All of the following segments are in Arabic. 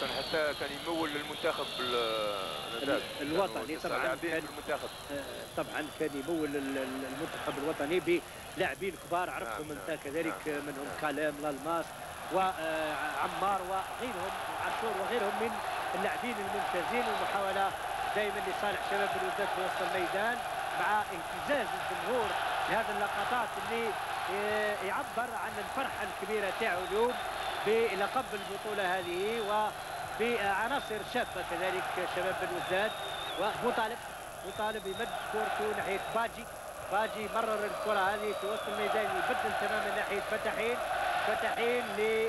كان حتى كان يمول المنتخب الوطني طبعا كان المنتخب. طبعا كان يمول المنتخب الوطني بلاعبين كبار عرفتهم انت كذلك منهم كالام لالماس وعمار وغيرهم عاشور وغيرهم من اللاعبين الممتازين، والمحاوله دائما لصالح شباب الوداد في وسط الميدان مع اهتزاز الجمهور لهذه اللقطات اللي يعبر عن الفرحه الكبيره تاعو اليوم بلقب البطوله هذه وبعناصر شابه كذلك شباب الوداد. ومطالب يمد كورته ناحيه باجي مرر الكره هذه في وسط الميدان يبدل تماما ناحيه فتحين ل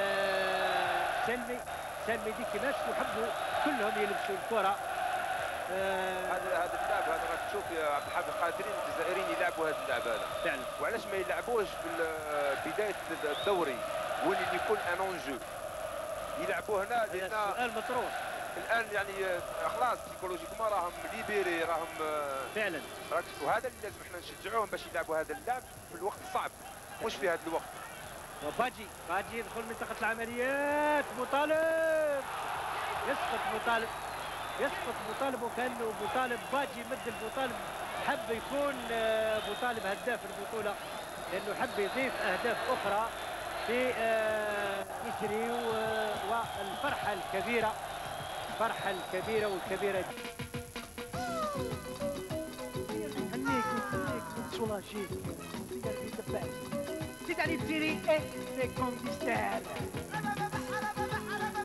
سلمي ديكي ناس يحبوا كلهم يلبسوا الكره. هذا اللاعب هذا راك تشوف يا عبد الحافظ قادرين الجزائريين يلعبوا هذا اللاعب هذا فعلا. وعلاش ما يلعبوش في بدايه الدوري واللي يكون ان اونجو يلعبوا هنا؟ لان السؤال مطروح الان يعني خلاص سيكولوجيكومون راهم ليبيري راهم فعلا. وهذا اللي لازم احنا نشجعوهم باش يلعبوا هذا اللاعب في الوقت الصعب مش في هذا الوقت. وباجي يدخل منطقه العمليات يسقط مطالب وكانه باجي مد البوطالب حب يكون بوطالب هداف البطوله لانه حب يضيف اهداف اخرى في يجري والفرحه الكبيره والكبيره نهنيك سولاجيك زيد علي تبعك زيد علي تيري اي سي كوم تستاهل.